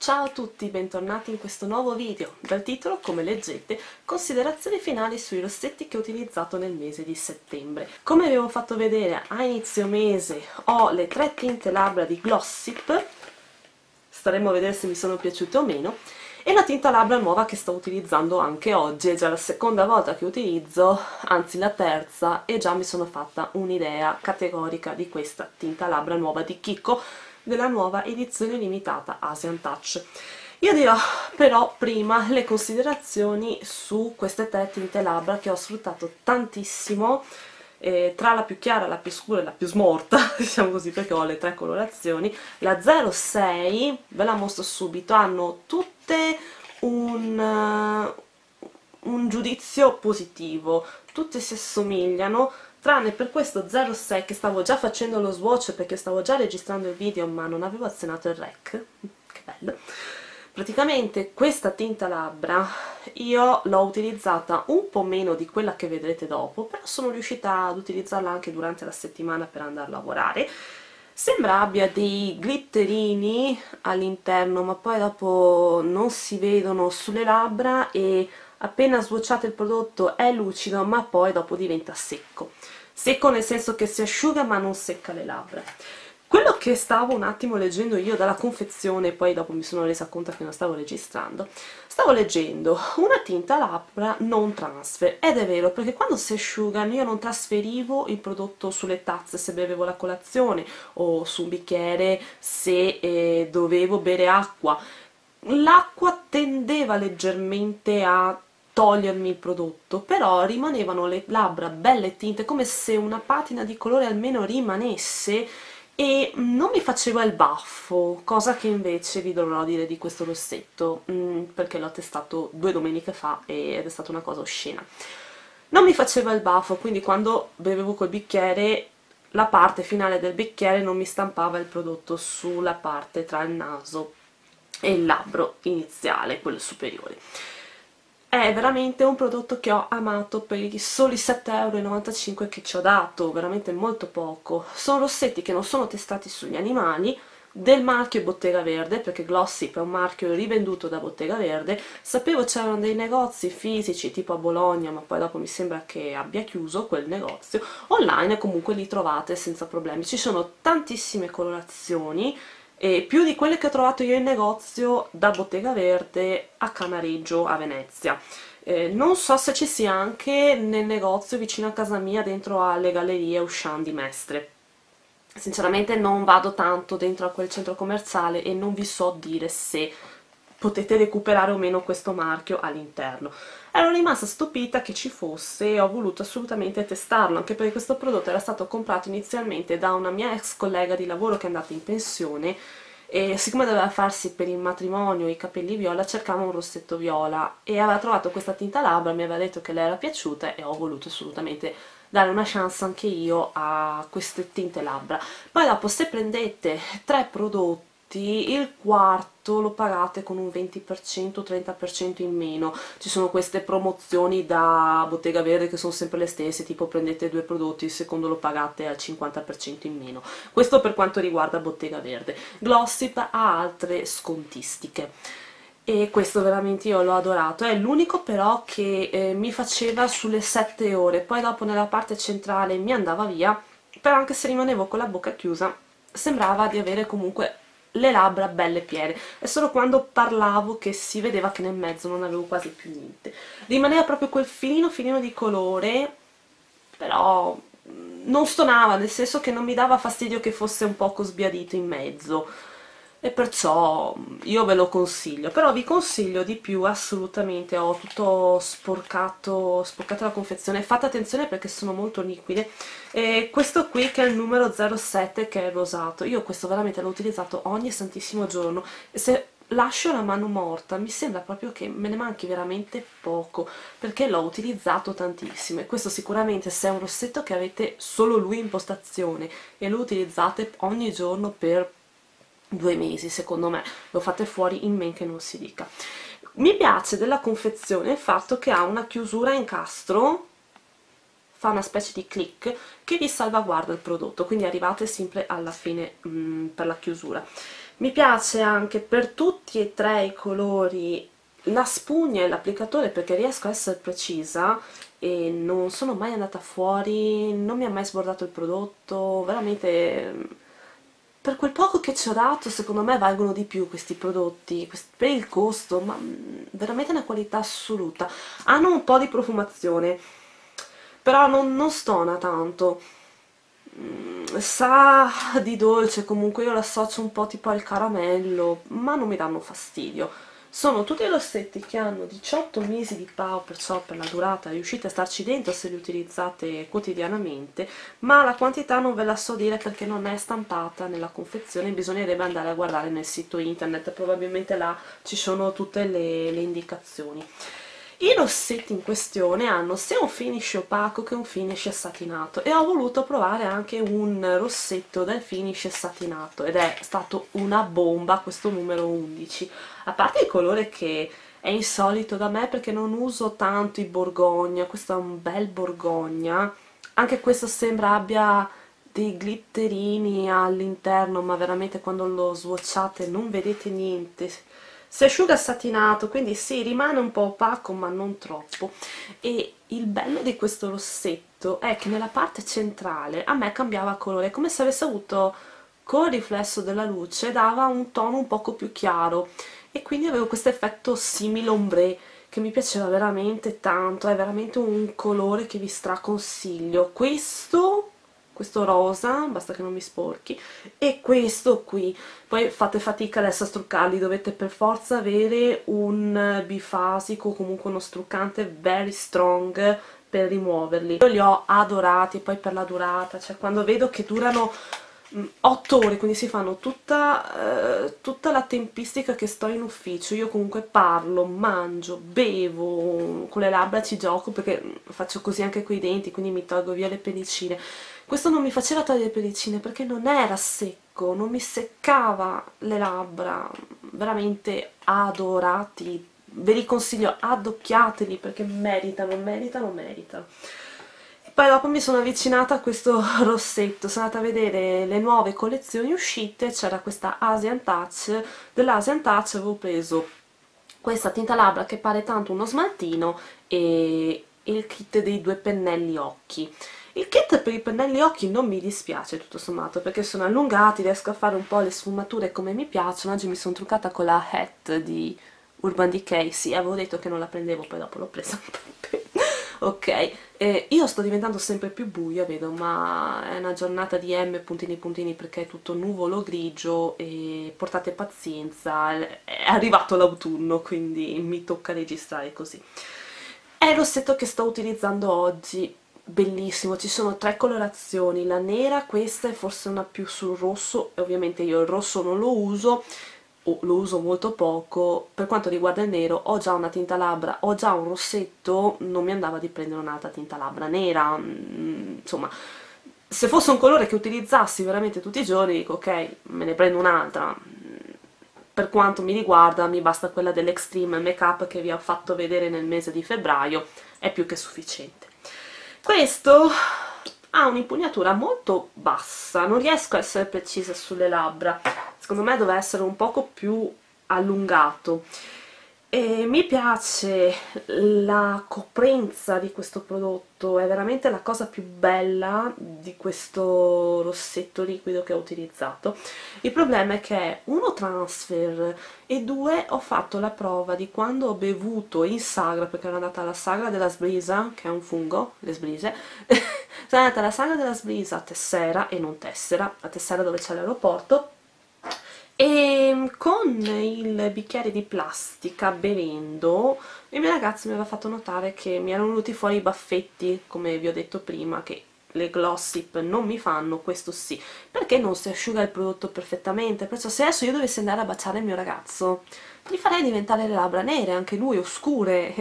Ciao a tutti, bentornati in questo nuovo video. Dal titolo, come leggete, considerazioni finali sui rossetti che ho utilizzato nel mese di settembre. Come avevo fatto vedere a inizio mese ho le 3 tinte labbra di Glossip, staremo a vedere se mi sono piaciute o meno, e la tinta labbra nuova che sto utilizzando anche oggi. È già la seconda volta che utilizzo, anzi la terza, e già mi sono fatta un'idea categorica di questa tinta labbra nuova di Kiko, della nuova edizione limitata Asian Touch. Io dirò però prima le considerazioni su queste 3 tinte labbra che ho sfruttato tantissimo, tra la più chiara, la più scura e la più smorta, diciamo così, perché ho le 3 colorazioni. La 06, ve la mostro subito, hanno tutte un giudizio positivo, tutte si assomigliano, tranne per questo 06 che stavo già facendo lo swatch perché stavo già registrando il video ma non avevo azionato il rec, che bello. Praticamente questa tinta labbra io l'ho utilizzata un po' meno di quella che vedrete dopo, però sono riuscita ad utilizzarla anche durante la settimana per andare a lavorare. Sembra abbia dei glitterini all'interno, ma poi dopo non si vedono sulle labbra e appena swatchate il prodotto è lucido, ma poi dopo diventa secco. Secco nel senso che si asciuga ma non secca le labbra. Quello che stavo un attimo leggendo io dalla confezione, poi dopo mi sono resa conto che non stavo registrando, stavo leggendo una tinta labbra non transfer, ed è vero, perché quando si asciugano io non trasferivo il prodotto sulle tazze se bevevo la colazione o su un bicchiere se dovevo bere acqua. L'acqua tendeva leggermente a togliermi il prodotto, però rimanevano le labbra belle tinte, come se una patina di colore almeno rimanesse, e non mi faceva il baffo, cosa che invece vi dovrò dire di questo rossetto, perché l'ho testato 2 domeniche fa ed è stata una cosa oscena. Non mi faceva il baffo, quindi quando bevevo col bicchiere la parte finale del bicchiere non mi stampava il prodotto sulla parte tra il naso e il labbro iniziale, quello superiore. È veramente un prodotto che ho amato per i soli 7,95 € che ci ho dato, veramente molto poco. Sono rossetti che non sono testati sugli animali, del marchio Bottega Verde, perché Glossip è un marchio rivenduto da Bottega Verde. Sapevo c'erano dei negozi fisici tipo a Bologna, ma poi dopo mi sembra che abbia chiuso quel negozio. Online comunque li trovate senza problemi, ci sono tantissime colorazioni, e più di quelle che ho trovato io in negozio da Bottega Verde a Canareggio a Venezia. Non so se ci sia anche nel negozio vicino a casa mia, dentro alle gallerie Auchan di Mestre. Sinceramente non vado tanto dentro a quel centro commerciale e non vi so dire se potete recuperare o meno questo marchio all'interno. Ero rimasta stupita che ci fosse e ho voluto assolutamente testarlo, anche perché questo prodotto era stato comprato inizialmente da una mia ex collega di lavoro che è andata in pensione, e siccome doveva farsi per il matrimonio i capelli viola, cercava un rossetto viola e aveva trovato questa tinta labbra, mi aveva detto che le era piaciuta e ho voluto assolutamente dare una chance anche io a queste tinte labbra. Poi dopo, se prendete 3 prodotti, il quarto lo pagate con un 20% 30% in meno. Ci sono queste promozioni da Bottega Verde che sono sempre le stesse, tipo prendete 2 prodotti, il secondo lo pagate al 50% in meno. Questo per quanto riguarda Bottega Verde. Glossip ha altre scontistiche e questo veramente io l'ho adorato. È l'unico però che mi faceva sulle 7 ore, poi dopo nella parte centrale mi andava via, però anche se rimanevo con la bocca chiusa sembrava di avere comunque le labbra belle piene. È solo quando parlavo che si vedeva che nel mezzo non avevo quasi più niente. Rimaneva proprio quel filino filino di colore, però non stonava, nel senso che non mi dava fastidio che fosse un poco sbiadito in mezzo, e perciò io ve lo consiglio. Però vi consiglio di più, assolutamente. Ho tutto sporcato la confezione, fate attenzione perché sono molto liquide. E questo qui, che è il numero 07, che è il rosato, io questo veramente l'ho utilizzato ogni santissimo giorno, e se lascio la mano morta mi sembra proprio che me ne manchi veramente poco, perché l'ho utilizzato tantissimo. E questo sicuramente, se è un rossetto che avete solo lui in postazione e lo utilizzate ogni giorno per 2 mesi, secondo me lo fate fuori in men che non si dica. Mi piace della confezione il fatto che ha una chiusura a incastro, fa una specie di click che vi salvaguarda il prodotto, quindi arrivate sempre alla fine per la chiusura. Mi piace anche per tutti e tre i colori la spugna e l'applicatore, perché riesco a essere precisa e non sono mai andata fuori, non mi ha mai sbordato il prodotto, veramente per quel poco che ci ho dato secondo me valgono di più questi prodotti, per il costo, ma veramente una qualità assoluta. Hanno un po' di profumazione, però non stona tanto. Sa di dolce, comunque io l'associo un po' tipo al caramello, ma non mi danno fastidio. Sono tutti rossetti che hanno 18 mesi di PAO, perciò per la durata riuscite a starci dentro se li utilizzate quotidianamente, ma la quantità non ve la so dire perché non è stampata nella confezione, bisognerebbe andare a guardare nel sito internet, probabilmente là ci sono tutte le indicazioni. I rossetti in questione hanno sia un finish opaco che un finish satinato e ho voluto provare anche un rossetto del finish satinato ed è stato una bomba questo numero 11, a parte il colore che è insolito da me perché non uso tanto i borgogna, questo è un bel borgogna, anche questo sembra abbia dei glitterini all'interno, ma veramente quando lo swatchate non vedete niente. Si asciuga satinato, quindi sì, rimane un po' opaco ma non troppo. E il bello di questo rossetto è che nella parte centrale a me cambiava colore, come se avesse avuto col riflesso della luce, dava un tono un poco più chiaro e quindi avevo questo effetto simile ombre che mi piaceva veramente tanto, è veramente un colore che vi straconsiglio. Questo rosa, basta che non mi sporchi, e questo qui. Poi fate fatica adesso a struccarli, dovete per forza avere un bifasico o comunque uno struccante very strong per rimuoverli. Io li ho adorati, poi per la durata, cioè quando vedo che durano 8 ore, quindi si fanno tutta la tempistica che sto in ufficio, io comunque parlo, mangio, bevo, con le labbra ci gioco perché faccio così anche coi denti, quindi mi tolgo via le pellicine. Questo non mi faceva togliere le pellicine perché non era secco, non mi seccava le labbra, veramente adorati, ve li consiglio, addocchiateli perché meritano, meritano, meritano. Poi dopo mi sono avvicinata a questo rossetto, sono andata a vedere le nuove collezioni uscite, c'era questa Asian Touch, dell'Asian Touch avevo preso questa tinta labbra che pare tanto uno smaltino e il kit dei 2 pennelli occhi. Il kit per i pennelli occhi non mi dispiace tutto sommato perché sono allungati, riesco a fare un po' le sfumature come mi piacciono. Oggi mi sono truccata con la hat di Urban Decay, sì, avevo detto che non la prendevo, poi dopo l'ho presa ok, io sto diventando sempre più buia, vedo, ma è una giornata di M puntini puntini perché è tutto nuvolo grigio e portate pazienza, è arrivato l'autunno, quindi mi tocca registrare così. È il rossetto che sto utilizzando oggi, bellissimo, ci sono 3 colorazioni, la nera, questa è forse una più sul rosso, e ovviamente io il rosso non lo uso, o lo uso molto poco. Per quanto riguarda il nero ho già una tinta labbra, ho già un rossetto, non mi andava di prendere un'altra tinta labbra nera, insomma se fosse un colore che utilizzassi veramente tutti i giorni dico ok, me ne prendo un'altra. Per quanto mi riguarda mi basta quella dell'Extreme Makeup che vi ho fatto vedere nel mese di febbraio, è più che sufficiente. Questo ha un'impugnatura molto bassa, non riesco a essere precisa sulle labbra, secondo me doveva essere un poco più allungato e mi piace la coprenza di questo prodotto, è veramente la cosa più bella di questo rossetto liquido che ho utilizzato. Il problema è che è uno transfer e due ho fatto la prova di quando ho bevuto in sagra, perché ero andata alla sagra della Sbrisa, che è un fungo, le sbrise, sono andata alla sagra della Sbrisa a Tessera, e non Tessera, a Tessera dove c'è l'aeroporto, e con il bicchiere di plastica bevendo il mio ragazzo mi aveva fatto notare che mi erano venuti fuori i baffetti, come vi ho detto prima, che le Glossip non mi fanno, questo sì, perché non si asciuga il prodotto perfettamente, perciò se adesso io dovessi andare a baciare il mio ragazzo gli farei diventare le labbra nere, anche lui oscure,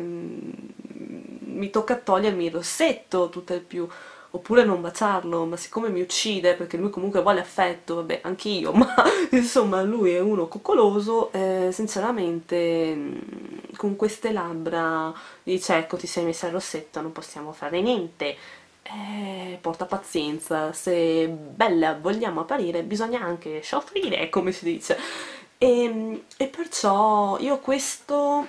mi tocca togliermi il rossetto tutto il più, oppure non baciarlo, ma siccome mi uccide, perché lui comunque vuole affetto, vabbè, anch'io, ma insomma lui è uno coccoloso, sinceramente con queste labbra dice ecco ti sei messa il rossetto, non possiamo fare niente. porta pazienza, se bella vogliamo apparire bisogna anche soffrire, come si dice. E perciò io questo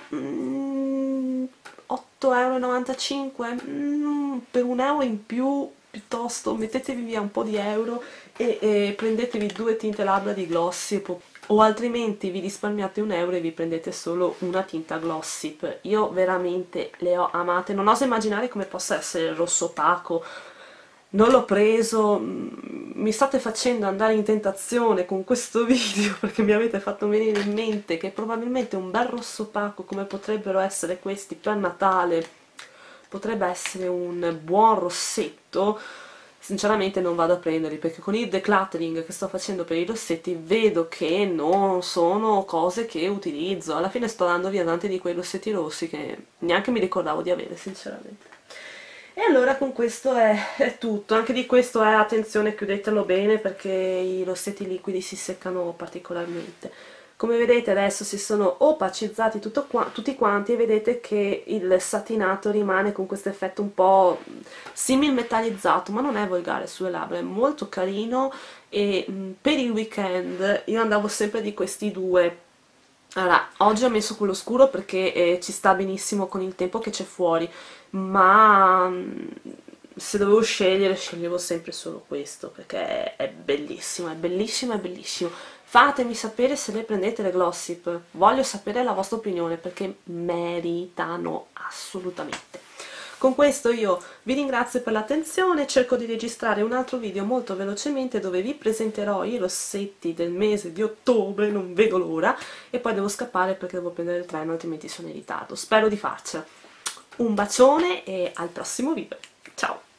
8,95 €, per un euro in più piuttosto mettetevi via un po' di euro e prendetevi 2 tinte labbra di Glossip, o altrimenti vi risparmiate un euro e vi prendete solo una tinta Glossip. Io veramente le ho amate, non oso immaginare come possa essere il rosso opaco. Non l'ho preso, mi state facendo andare in tentazione con questo video perché mi avete fatto venire in mente che probabilmente un bel rosso opaco come potrebbero essere questi per Natale potrebbe essere un buon rossetto. Sinceramente non vado a prenderli perché con il decluttering che sto facendo per i rossetti vedo che non sono cose che utilizzo. Alla fine sto dando via tanti di quei rossetti rossi che neanche mi ricordavo di avere, sinceramente. E allora con questo è tutto. Anche di questo attenzione, chiudetelo bene perché i rossetti liquidi si seccano particolarmente. Come vedete adesso si sono opacizzati tutti quanti e vedete che il satinato rimane con questo effetto un po' simil metallizzato, ma non è volgare sulle labbra, è molto carino. E per il weekend io andavo sempre di questi due. Allora, oggi ho messo quello scuro perché ci sta benissimo con il tempo che c'è fuori, ma se dovevo scegliere sceglievo sempre solo questo perché è bellissimo, è bellissimo, è bellissimo. Fatemi sapere se le prendete le Glossip, voglio sapere la vostra opinione perché meritano assolutamente. Con questo io vi ringrazio per l'attenzione, cerco di registrare un altro video molto velocemente dove vi presenterò i rossetti del mese di ottobre, non vedo l'ora, e poi devo scappare perché devo prendere il treno altrimenti sono in ritardo. Spero di farcela. Un bacione e al prossimo video. Ciao!